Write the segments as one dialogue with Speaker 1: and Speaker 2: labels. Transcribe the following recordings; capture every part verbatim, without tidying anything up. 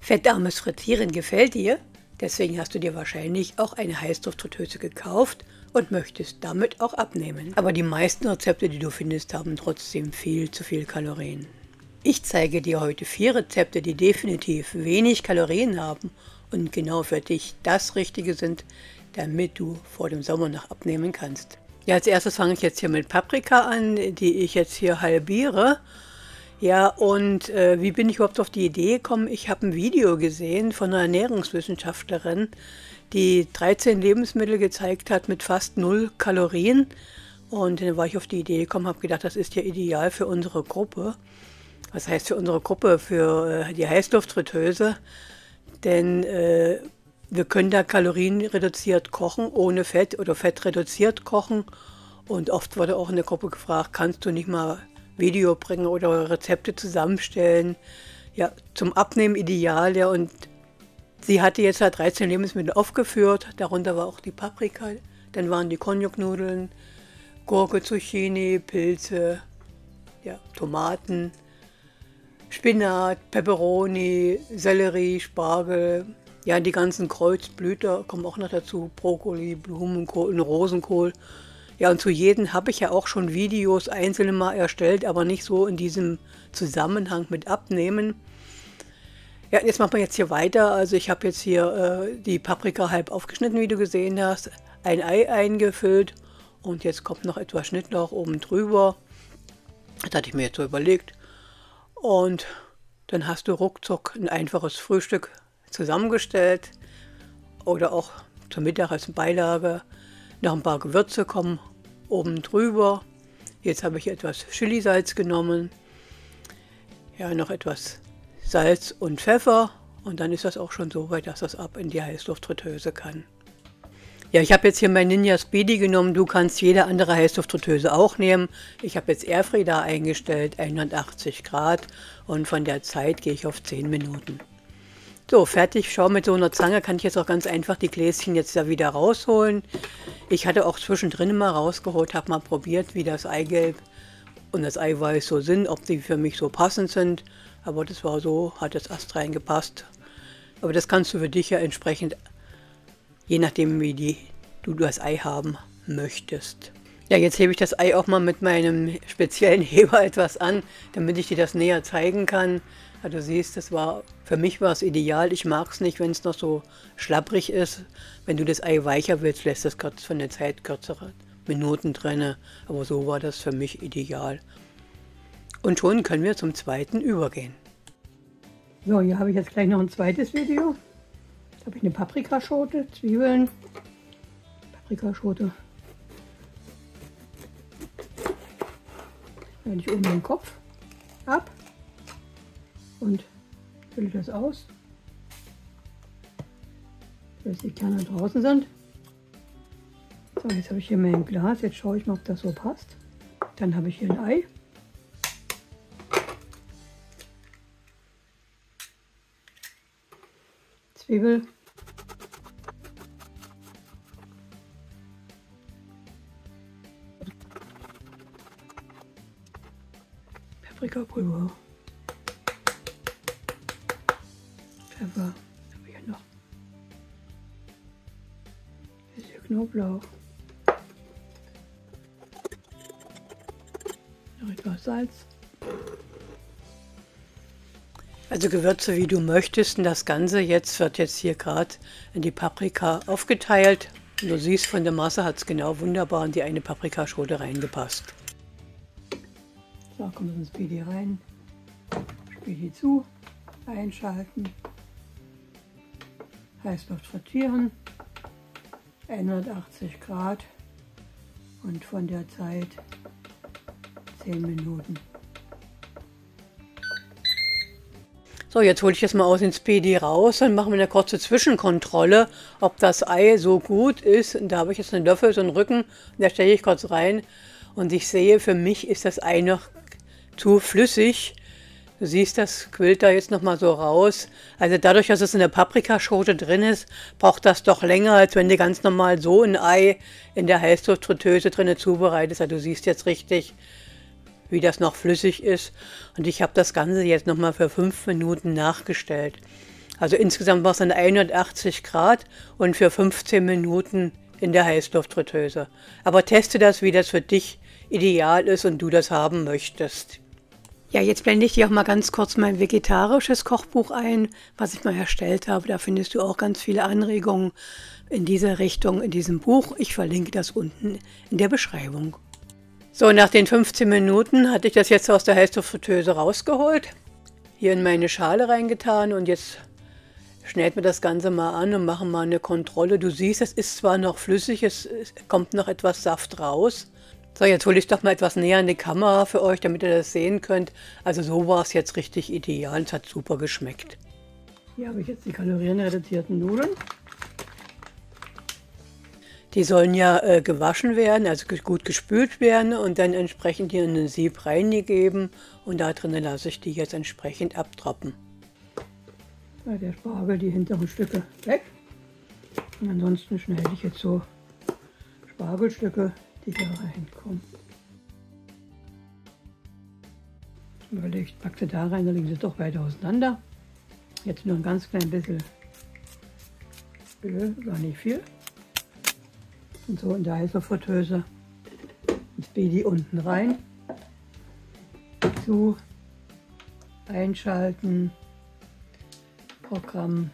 Speaker 1: Fettarmes Frittieren gefällt dir? Deswegen hast du dir wahrscheinlich auch eine Heißluftfritteuse gekauft und möchtest damit auch abnehmen. Aber die meisten Rezepte, die du findest, haben trotzdem viel zu viel Kalorien. Ich zeige dir heute vier Rezepte, die definitiv wenig Kalorien haben und genau für dich das Richtige sind, damit du vor dem Sommer noch abnehmen kannst. Ja, als erstes fange ich jetzt hier mit Paprika an, die ich jetzt hier halbiere. Ja, und äh, wie bin ich überhaupt auf die Idee gekommen? Ich habe ein Video gesehen von einer Ernährungswissenschaftlerin, die dreizehn Lebensmittel gezeigt hat mit fast null Kalorien. Und dann war ich auf die Idee gekommen, habe gedacht, das ist ja ideal für unsere Gruppe. Was heißt für unsere Gruppe? Für äh, die Heißluftfritteuse. Denn äh, wir können da kalorienreduziert kochen, ohne Fett oder fettreduziert kochen. Und oft wurde auch in der Gruppe gefragt, kannst du nicht mal Video bringen oder Rezepte zusammenstellen. Ja, zum Abnehmen ideal. Ja, und sie hatte jetzt halt dreizehn Lebensmittel aufgeführt. Darunter war auch die Paprika. Dann waren die Konjac-Nudeln, Gurke, Zucchini, Pilze, ja, Tomaten, Spinat, Peperoni, Sellerie, Spargel. Ja, die ganzen Kreuzblüter kommen auch noch dazu. Brokkoli, Blumenkohl und Rosenkohl. Ja, und zu jedem habe ich ja auch schon Videos einzeln mal erstellt, aber nicht so in diesem Zusammenhang mit Abnehmen. Ja, jetzt machen wir jetzt hier weiter. Also ich habe jetzt hier äh, die Paprika halb aufgeschnitten, wie du gesehen hast, ein Ei eingefüllt und jetzt kommt noch etwas Schnittlauch oben drüber. Das hatte ich mir jetzt so überlegt. Und dann hast du ruckzuck ein einfaches Frühstück zusammengestellt oder auch zum Mittag als Beilage. Noch ein paar Gewürze kommen oben drüber. Jetzt habe ich etwas Chilisalz genommen. Ja, noch etwas Salz und Pfeffer. Und dann ist das auch schon so weit, dass das ab in die Heißluftfritteuse kann. Ja, ich habe jetzt hier mein Ninja Speedy genommen. Du kannst jede andere Heißluftfritteuse auch nehmen. Ich habe jetzt Airfryer da eingestellt, hundertachtzig Grad. Und von der Zeit gehe ich auf zehn Minuten. So, fertig. Schau, mit so einer Zange kann ich jetzt auch ganz einfach die Gläschen jetzt da wieder rausholen. Ich hatte auch zwischendrin mal rausgeholt, habe mal probiert, wie das Eigelb und das Eiweiß so sind, ob die für mich so passend sind. Aber das war so, hat das Ast reingepasst. Aber das kannst du für dich ja entsprechend, je nachdem wie die, du das Ei haben möchtest. Ja, jetzt hebe ich das Ei auch mal mit meinem speziellen Heber etwas an, damit ich dir das näher zeigen kann. Ja, du siehst, das war, für mich war es ideal. Ich mag es nicht, wenn es noch so schlapprig ist. Wenn du das Ei weicher willst, lässt das kurz von der Zeit kürzere Minuten drin. Aber so war das für mich ideal. Und schon können wir zum zweiten übergehen. So, hier habe ich jetzt gleich noch ein zweites Video. Jetzt habe ich eine Paprikaschote, Zwiebeln, Paprikaschote. Schneide ich oben den Kopf ab und fülle das aus, dass die Kerne draußen sind. So, jetzt habe ich hier mein Glas. Jetzt schaue ich mal, ob das so passt. Dann habe ich hier ein Ei. Zwiebel. Paprikapulver. Pfeffer. Habe ich ja noch. Hier ist hier Knoblauch. Noch etwas Salz. Also Gewürze, wie du möchtest. Und das Ganze jetzt wird jetzt hier gerade in die Paprika aufgeteilt. Und du siehst, von der Masse hat es genau wunderbar in die eine Paprikaschote reingepasst. So, kommt ins Speedy rein. Speedy zu. Einschalten. Heißluft frittieren. hundertachtzig Grad. Und von der Zeit zehn Minuten. So, jetzt hole ich das mal aus dem Speedy raus und mache mir eine kurze Zwischenkontrolle, ob das Ei so gut ist. Und da habe ich jetzt einen Löffel, so einen Rücken, da stelle ich kurz rein und ich sehe, für mich ist das Ei noch zu flüssig. Du siehst, das quillt da jetzt noch mal so raus. Also dadurch, dass es in der Paprikaschote drin ist, braucht das doch länger, als wenn du ganz normal so ein Ei in der Heißluftfritteuse drin zubereitest. Also du siehst jetzt richtig, wie das noch flüssig ist. Und ich habe das Ganze jetzt noch mal für fünf Minuten nachgestellt. Also insgesamt war es dann hundertachtzig Grad und für fünfzehn Minuten in der Heißluftfritteuse. Aber teste das, wie das für dich ideal ist und du das haben möchtest. Ja, jetzt blende ich dir auch mal ganz kurz mein vegetarisches Kochbuch ein, was ich mal erstellt habe. Da findest du auch ganz viele Anregungen in dieser Richtung in diesem Buch. Ich verlinke das unten in der Beschreibung. So, nach den fünfzehn Minuten hatte ich das jetzt aus der Heißluftfritteuse rausgeholt, hier in meine Schale reingetan und jetzt schneiden wir das Ganze mal an und machen mal eine Kontrolle. Du siehst, es ist zwar noch flüssig, es kommt noch etwas Saft raus. So, jetzt hole ich doch mal etwas näher in die Kamera für euch, damit ihr das sehen könnt. Also so war es jetzt richtig ideal. Es hat super geschmeckt. Hier habe ich jetzt die kalorienreduzierten Nudeln. Die sollen ja äh, gewaschen werden, also gut gespült werden und dann entsprechend hier in ein Sieb reingegeben. Und da drinnen lasse ich die jetzt entsprechend abtropfen. Ja, der Spargel, die hinteren Stücke weg. Und ansonsten schneide ich jetzt so Spargelstücke, die hier reinkommen. Überlegt, packt sie da rein, da liegen sie doch weiter auseinander. Jetzt nur ein ganz klein bisschen Öl, gar nicht viel. Und so in der Heißluftfritteuse das Baby unten rein. Zu einschalten. Programm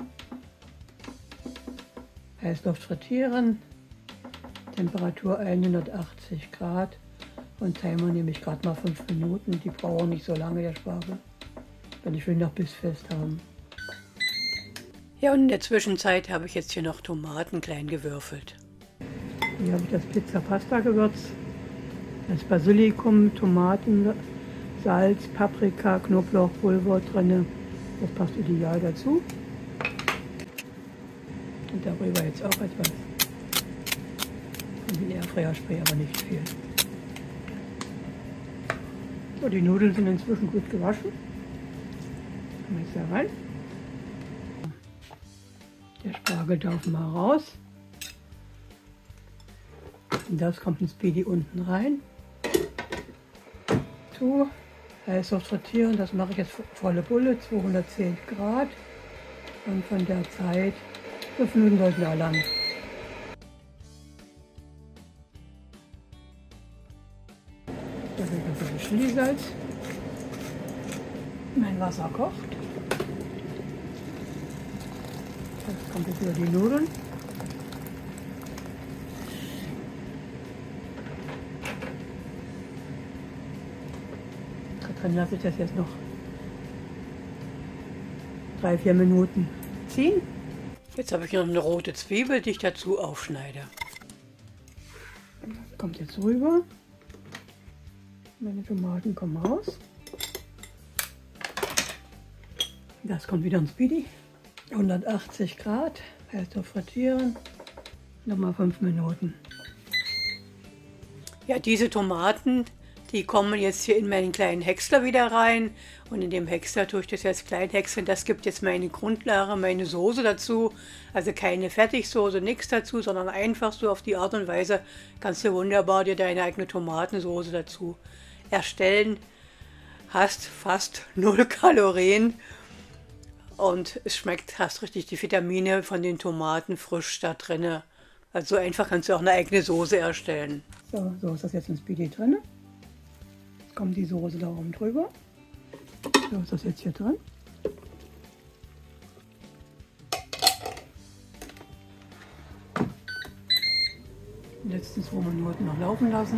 Speaker 1: Heißluft frittieren. Temperatur hundertachtzig Grad und Timer nehme ich gerade mal fünf Minuten. Die brauchen nicht so lange, der Spargel. Denn ich will noch bissfest haben. Ja, und in der Zwischenzeit habe ich jetzt hier noch Tomaten klein gewürfelt. Hier habe ich das Pizza-Pasta-Gewürz, das Basilikum, Tomaten, Salz, Paprika, Knoblauchpulver drin. Das passt ideal dazu. Und darüber jetzt auch etwas. Und den Airfryer-Spray, aber nicht viel. So, die Nudeln sind inzwischen gut gewaschen. Kommen jetzt da rein. Der Spargel darf mal raus. Und das kommt ins Speedy unten rein. So, Heißluft frittieren, das mache ich jetzt volle Bulle, zweihundertzehn Grad. Und von der Zeit, fünf Minuten sollten da lang. Da wird ein bisschen Chilisalz. Mein Wasser kocht. Jetzt kommt jetzt über die Nudeln. Dann lasse ich das jetzt noch drei, vier Minuten ziehen. Jetzt habe ich noch eine rote Zwiebel, die ich dazu aufschneide. Das kommt jetzt rüber. Meine Tomaten kommen raus. Das kommt wieder ins Speedy. hundertachtzig Grad, Heißluft frittieren. Nochmal fünf Minuten. Ja, diese Tomaten, die kommen jetzt hier in meinen kleinen Häcksler wieder rein. Und in dem Häcksler tue ich das jetzt klein häckseln. Das gibt jetzt meine Grundlage, meine Soße dazu. Also keine Fertigsoße, nichts dazu, sondern einfach so auf die Art und Weise kannst du wunderbar dir deine eigene Tomatensoße dazu erstellen. Hast fast null Kalorien. Und es schmeckt, hast richtig die Vitamine von den Tomaten frisch da drin. Also so einfach kannst du auch eine eigene Soße erstellen. So, so ist das jetzt ins Speedy drin. Jetzt kommt die Soße da oben drüber. So ist das jetzt hier drin. Die letzten zwei Minuten noch laufen lassen.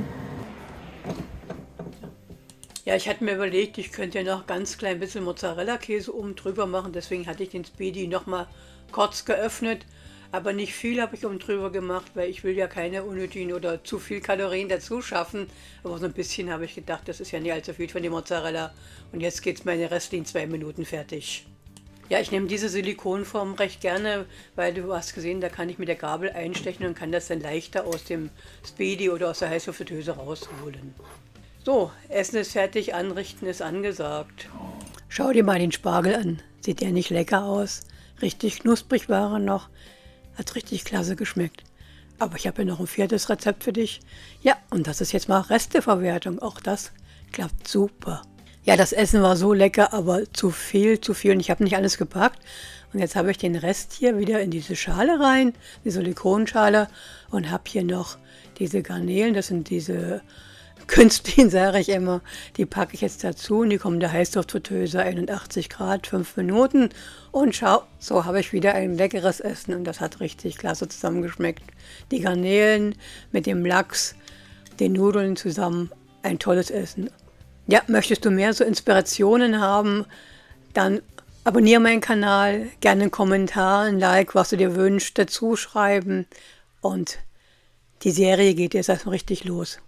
Speaker 1: Ja, ich hatte mir überlegt, ich könnte ja noch ganz klein bisschen Mozzarella-Käse oben drüber machen. Deswegen hatte ich den Speedy noch mal kurz geöffnet. Aber nicht viel habe ich oben drüber gemacht, weil ich will ja keine unnötigen oder zu viel Kalorien dazu schaffen. Aber so ein bisschen habe ich gedacht, das ist ja nicht allzu viel von der Mozzarella. Und jetzt geht es meine restlichen zwei Minuten fertig. Ja, ich nehme diese Silikonform recht gerne, weil du hast gesehen, da kann ich mit der Gabel einstechen und kann das dann leichter aus dem Speedy oder aus der Heißluftfritteuse rausholen. So, Essen ist fertig, anrichten ist angesagt. Schau dir mal den Spargel an. Sieht der nicht lecker aus? Richtig knusprig war er noch. Hat richtig klasse geschmeckt. Aber ich habe hier noch ein viertes Rezept für dich. Ja, und das ist jetzt mal Resteverwertung. Auch das klappt super. Ja, das Essen war so lecker, aber zu viel, zu viel. Und ich habe nicht alles gepackt, Und jetzt habe ich den Rest hier wieder in diese Schale rein, die Silikonschale, und habe hier noch diese Garnelen, das sind diese künstlichen, sage ich immer, die packe ich jetzt dazu und die kommen der Heißluftfritteuse, einundachtzig Grad, fünf Minuten, und schau, so habe ich wieder ein leckeres Essen und das hat richtig klasse zusammengeschmeckt. Die Garnelen mit dem Lachs, den Nudeln zusammen, ein tolles Essen. Ja, möchtest du mehr so Inspirationen haben, dann abonniere meinen Kanal, gerne einen Kommentar, ein Like, was du dir wünschst, dazu schreiben, und die Serie geht jetzt erstmal richtig los.